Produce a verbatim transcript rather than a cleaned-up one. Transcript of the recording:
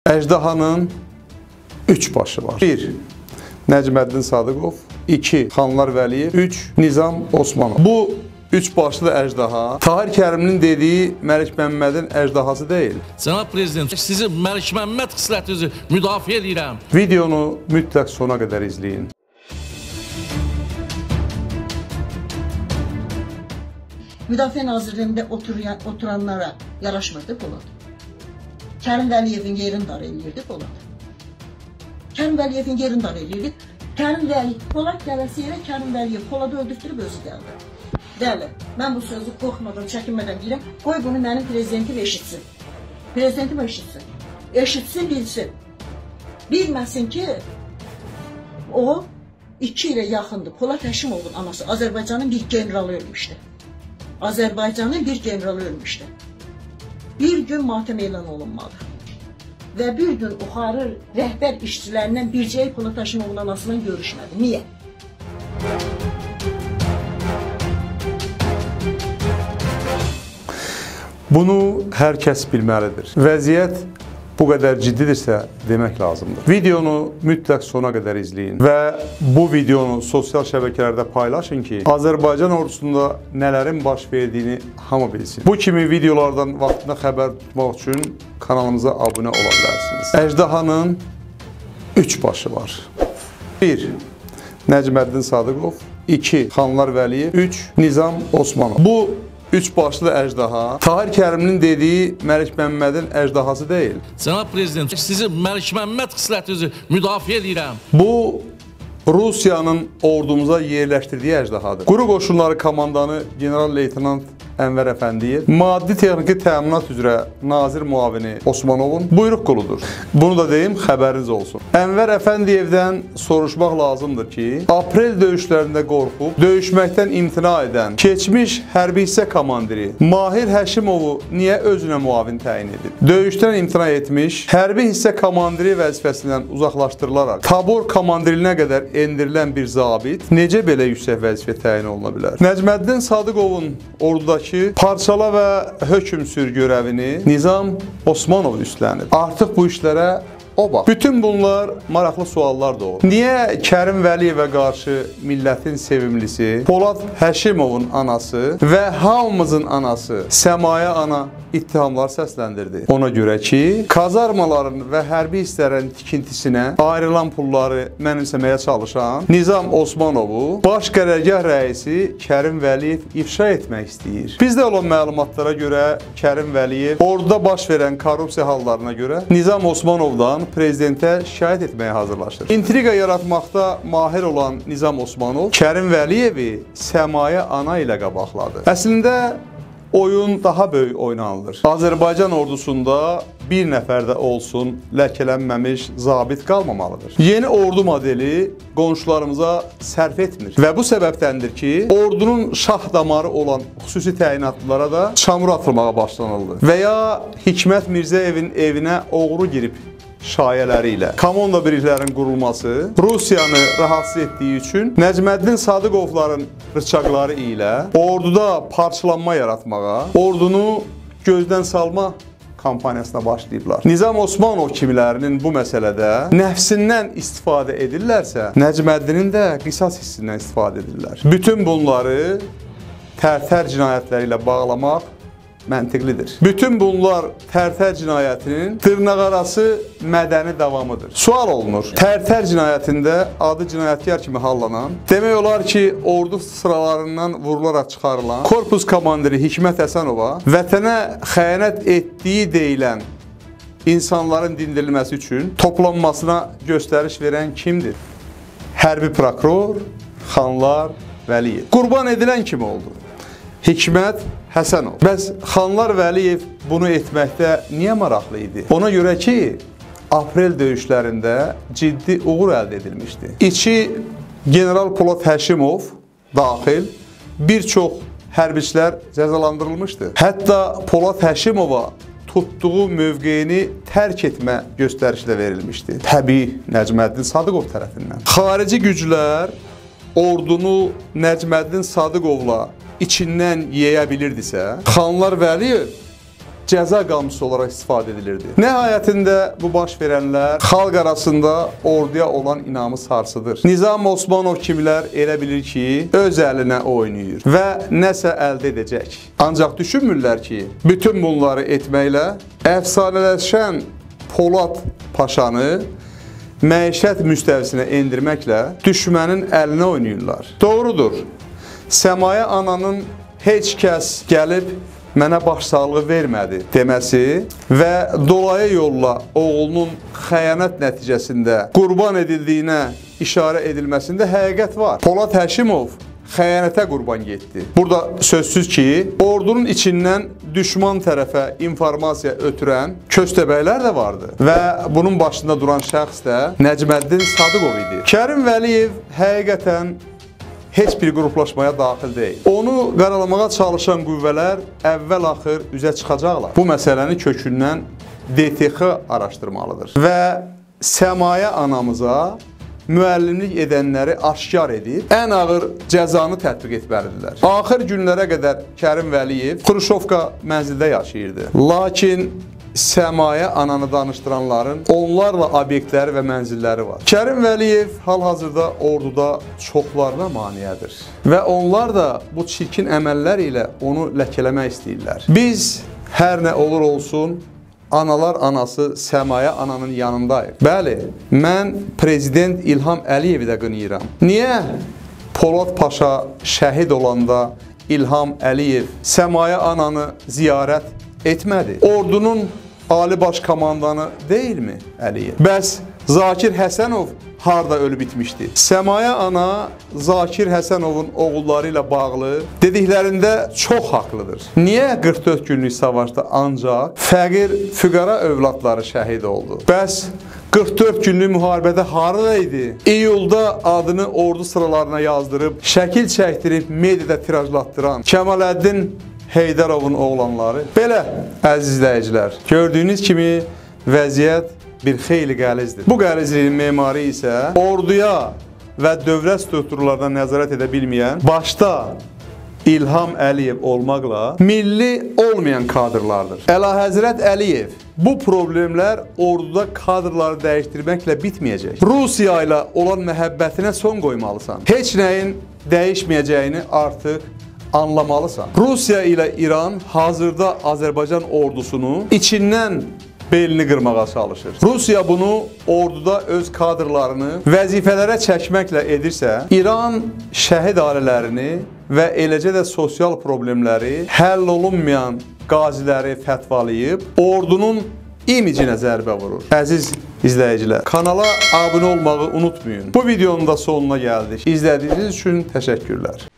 Əjdahanın üç başı var. bir. Nəcməddin Sadıqov, iki. Xanlar Vəliyev, üç. Nizam Osmanov. Bu üç başlı əjdaha Tahir Kərimlinin dediyi Məlik Məmmədin əjdahası deyil. Cənab Prezident, sizi Məlik Məmməd xislətinizi müdafiə edirəm. Videonu mütləq sona qədər izləyin. Müdafiə Nazirliyində oturan, oturanlara yaraşmırdı Polad. Kərim Vəliyevin yerini dar eləyirdi Polad. Kərim Vəliyevin yerini dar eləyirdi. Kərim Vəliyev, Polad gələsi yerə Kərim Vəliyev Poladı öldürtdürüb özü gəldi. Bəli, mən bu sözü qorxmadan, çəkinmədən deyirəm. Qoy bunu mənim prezidentim eşitsin. Prezidentim eşitsin. Eşitsin, bilsin. Bilməsin ki, o iki ilə yaxındır. Polad Həşimovun anası Azərbaycanın bir generalı ölmüşdü. Azərbaycanın bir generalı ölmüşdü. Bir gün matəm elan olunmadı. Və bir gün yuxarı rəhbər işçilərindən bircəyi Polad Həşimovun anasından görüşmədi. Niyə? Bunu hər kəs bilməlidir. Vəziyyət bu qədər ciddidirsə demək lazımdır. Videonu mütləq sona qədər izləyin və bu videonu sosial şəbəkələrdə paylaşın ki, Azərbaycan ordusunda nələrin baş verdiyini hamı bilsin. Bu kimi videolardan vaxtında xəbər tutmaq üçün kanalımıza abunə ola bilərsiniz. Əjdahanın üç başı var. bir. Nəcməddin Sadıqov, iki. Xanlar Vəliyev, üç. Nizam Osmanov. Bu üç başlı əjdaha Tahir Kərimlinin dediyi Məlik Məmmədin əjdahası deyil. Cənab Prezident, sizi Məlik Məmməd xislətinizi müdafiə edirəm. Bu Rusiyanın ordumuza yerləşdirdiyi əjdahadır. Quru qoşunları komandanı general-leytenant Ənvər Əfəndiyev, maddi texniki təminat üzrə nazir müavini Osmanovun buyruq quludur. Bunu da deyim, xəbəriniz olsun. Ənvər Əfəndiyevdən soruşmaq lazımdır ki, aprel döyüşlərində qorxub, döyüşməkdən imtina edən keçmiş hərbi hissə komandiri Mahir Həşimovu niyə özünə müavin təyin edib? Döyüşdən imtina etmiş, hərbi hissə komandiri vəzifəsindən uzaqlaşdırılaraq tabor komandirinə qədər endirilən bir zabit necə belə yüksək vəzifə təyin oluna bilər? Nəcməddin Sadıqovun ordudakı parçala və hökm sür görəvini Nizam Osmanov üstlənib. Artıq bu işlərə o bax. Bütün bunlar maraqlı suallar doğur. Niyə Kərim Vəliyevə qarşı millətin sevimlisi Polad Həşimovun anası və hamımızın anası Səmaya ana ittihamlar səsləndirdi? Ona görə ki, kazarmaların və hərbi hissələrin tikintisinə ayrılan pulları mənimsəməyə çalışan Nizam Osmanovu baş qərargah rəisi Kərim Vəliyev ifşa etmək istəyir. Bizdə olan məlumatlara görə Kərim Vəliyev orduda baş verən korrupsiya hallarına görə Nizam Osmanovdan prezidentə şikayət etməyə hazırlaşır. İntriqa yaratmaqda mahir olan Nizam Osmanov Kərim Vəliyevi Səmaya ana ilə qabaqladı. Əslində oyun daha böyük oynanılır. Azərbaycan ordusunda bir nəfər də olsun ləkələnməmiş zabit qalmamalıdır. Yeni ordu modeli qonşularımıza sərf etmir və bu səbəbdəndir ki, ordunun şah damarı olan xüsusi təyinatlılara da çamur atılmağa başlanıldı və ya Hikmət Mirzəyevin evinə oğru girib şayələri ilə komanda birliklərinin qurulması Rusiyanı rahatsız etdiyi üçün Nəcməddin Sadıqovların rıçaqları ilə orduda parçalanma yaratmağa, ordunu gözdən salma kampaniyasına başlayıblar. Nizam Osmanov kimilərinin bu məsələdə nəfsindən istifadə edirlərsə, Nəcməddinin də qisas hissindən istifadə edirlər. Bütün bunları Tərtər cinayətləri ilə bağlamaq məntiqlidir. Bütün bunlar Tərtər cinayətinin dırnaqarası mədəni davamıdır. Sual olunur, Tərtər cinayətində adı cinayətkar kimi hallanan, demək olar ki, ordu sıralarından vurularaq çıxarılan korpus komandiri Hikmət Həsənova vətənə xəyanət etdiyi deyilən insanların dindirilməsi üçün toplanmasına göstəriş verən kimdir? Hərbi prokuror Xanlar Vəliyev. Qurban edilən kim oldu? Hikmət Həsənov. Bəs Xanlar Vəliyev bunu etməkdə niyə maraqlı idi? Ona görə ki, aprel döyüşlərində ciddi uğur əldə edilmişdi. İçi General Polad Həşimov daxil bir çox hərbiçilər cəzalandırılmışdı. Hətta Polad Həşimova tutduğu mövqeyini tərk etmə göstərişi də verilmişdi. Təbii Nəcməddin Sadıqov tərəfindən. Xarici güclər ordunu Nəcməddin Sadıqovla içindən yeyə bilirdisə, Xanlar Vəliyev cəza qanusu olaraq istifadə edilirdi. Nəhayətində bu baş verənlər xalq arasında orduya olan inamı sarsıdır. Nizam Osmanov kimilər elə bilir ki, öz əlinə oynayır və nəsə əldə edəcək. Ancaq düşünmürlər ki, bütün bunları etməklə əfsanələşən Polad Paşanı məişət müstəvisinə endirməklə düşmənin əlinə oynayırlar. Doğrudur, Səmaya ananın heç kəs gəlib mənə başsağlığı vermədi deməsi və dolayı yolla oğlunun xəyanət nəticəsində qurban edildiyinə işarə edilməsində həqiqət var. Polad Həşimov xəyanətə qurban getdi. Burada sözsüz ki, ordunun içindən düşman tərəfə informasiya ötürən köstəbəklər də vardı və bunun başında duran şəxs də Nəcməddin Sadıqov idi. Kərim Vəliyev həqiqətən heç bir qruplaşmaya daxil deyil. Onu qaralamağa çalışan qüvvələr əvvəl-axır üzə çıxacaqlar. Bu məsələni kökündən D T X araşdırmalıdır və Səmaya anamıza müəllimlik edənləri aşkar edib ən ağır cəzanı tətbiq etməlidirlər. Axır günlərə qədər Kərim Vəliyev Xruşovka mənzildə yaşayırdı. Lakin Səmaya ananı danışdıranların onlarla obyektləri və mənzilləri var. Kərim Vəliyev hal-hazırda orduda çoxlarına maniyədir və onlar da bu çirkin əməllər ilə onu ləkələmək istəyirlər. Biz hər nə olur olsun, analar anası Səmaya ananın yanındayıq. Bəli, mən Prezident İlham Əliyevi də qınayıram. Niyə Polad Paşa şəhid olanda İlham Əliyev Səmaya ananı ziyarət etmədi? Ordunun Ali Baş Komandanı deyilmi Əliyev? Bəs Zakir Həsənov harda ölüb bitmişdi? Səmaya ana Zakir Həsənovun oğulları ilə bağlı dediklərində çox haqlıdır. Niyə qırx dörd günlük savaşda ancaq fəqir, füqara övladları şəhid oldu? Bəs qırx dörd günlük müharibədə harada idi? İyulda adını ordu sıralarına yazdırıb, şəkil çəkdirib, mediada tirajlatdıran Kəmaləddin Heydarovun oğlanları. Belə, əziz izləyicilər, gördüyünüz kimi vəziyyət bir xeyli qəlizdir. Bu qəlizliyin memarı isə orduya və dövlət strukturlarına nəzarət edə bilməyən, başda İlham Əliyev olmaqla milli olmayan kadrlardır. Əlahəzrət Əliyev, bu problemlər orduda kadrları dəyişdirməklə bitməyəcək. Rusiya ilə olan məhəbbətinə son qoymalısan. Heç nəyin dəyişməyəcəyini artıq anlamalısan. Rusiya ilə İran hazırda Azərbaycan ordusunu içindən belini qırmağa çalışır. Rusiya bunu orduda öz kadrlarını vəzifələrə çəkməklə edirsə, İran şəhid ailələrini və eləcə də sosial problemləri həll olunmayan qaziləri fətvalayıb, ordunun imicinə zərbə vurur. Əziz izləyicilər, kanala abunə olmağı unutmayın. Bu videonun da sonuna gəldik. İzlədiyiniz üçün təşəkkürlər.